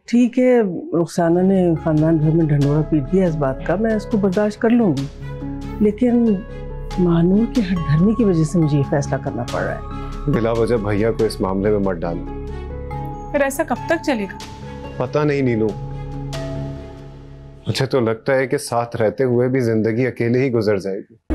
ठीक है, रुखसाना ने खानदान भर में ढंढोरा पीट दिया इस बात का, मैं इसको बर्दाश्त कर लूंगी, लेकिन महानूर के हठधर्मी की वजह से मुझे ये फैसला करना पड़ रहा है। बिला वजह भैया को इस मामले में मत डालो। फिर ऐसा कब तक चलेगा? पता नहीं नीनू, मुझे तो लगता है कि साथ रहते हुए भी जिंदगी अकेले ही गुजर जाएगी।